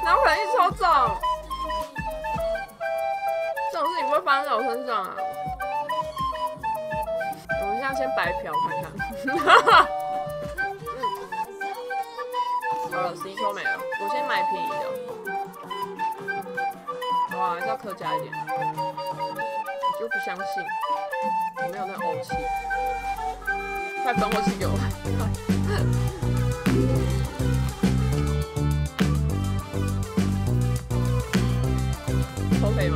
哪有可能一直抽中？这种事情不会发生在我身上啊！我们现在先白嫖看看。好了，11抽没了，我先买便宜的。哇，还是要客家一点。我就不相信，我没有那个欧气。快分欧气给我！抽可以吗？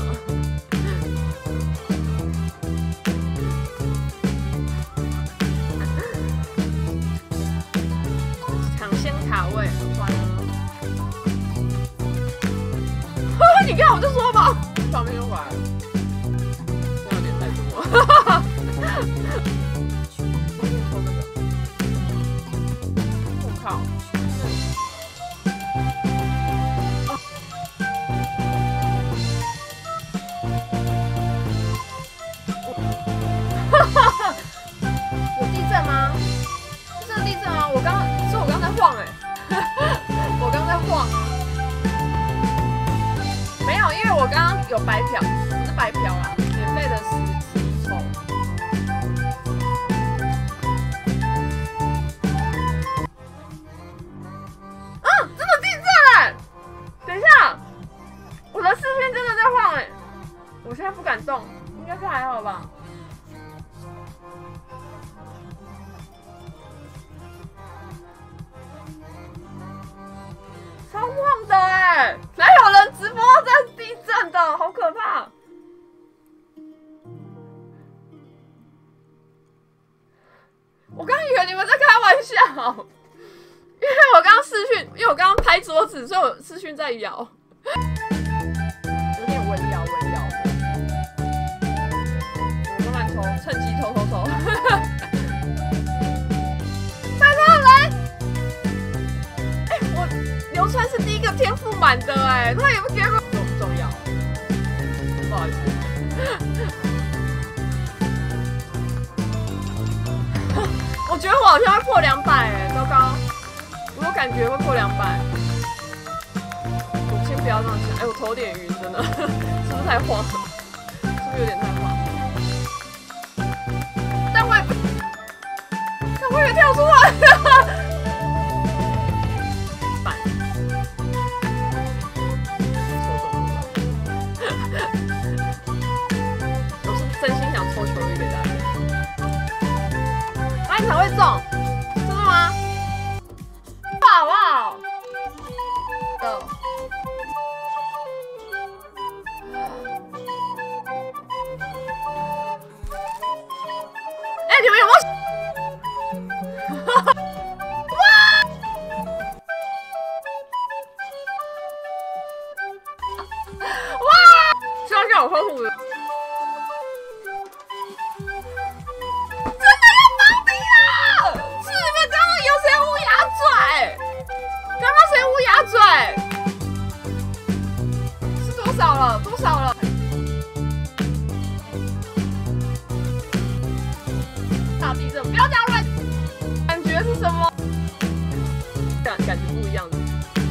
抢先卡位，很欢啊！你看，我就说吧，旁边就回来了，这有点太多了。我靠！有地震吗？是真的地震吗？我刚在晃哎、我刚在晃啊。没有，因为我刚刚有白嫖，不是白嫖啦，免费的11抽。啊，真的地震哎！等一下，我的视线真的在晃哎！我现在不敢动，应该是还好吧。超晃的哎！哪有人直播在地震的？好可怕！我刚以为你们在开玩笑，因为我刚刚视讯，因为我刚刚拍桌子，所以我视讯在摇，有点微摇。我慢慢抽，趁机抽。流川是第一个天赋满的哎，他也不给我，这不重要，不好意思。我觉得我好像会破200哎，糟糕，我有感觉会破200。我先不要这样想，哎，我头有点晕，真的，是不是太晃了？是不是有点太晃？但我以为跳出来了。真心想抽球衣给大家，那你才会中，真的吗？哇！哎，你们有没有？哇！希望让我呵护的。是多少了？大地震，不要讲乱。感觉是什么？感觉不一样的。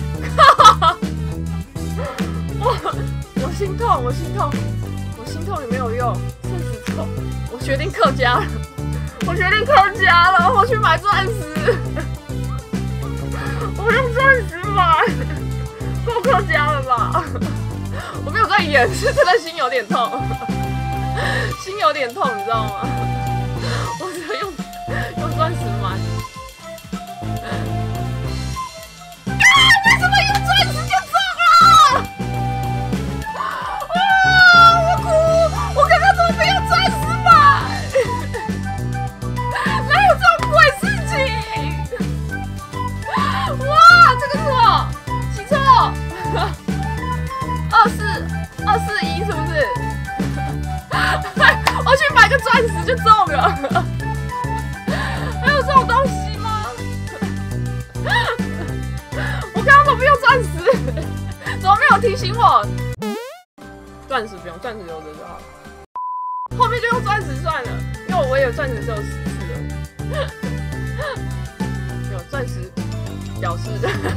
我心痛，我心痛也没有用。40抽，我决定客家了。我去买钻石。我用钻石买，够客家了吧？我没有在演，是真的心有点痛，你知道吗？我只能用钻石买。为什么用钻石就中了？我哭！我刚刚怎么没有钻石买？哪有这种鬼事情？哇，这个是什么？几抽？241是不是？我去买个钻石就中了。还有这种东西吗？我刚刚怎么没有钻石？怎么没有提醒我？钻石不用，钻石留着就好。后面就用钻石算了，因为我也有钻石只有10次了。有钻石表示。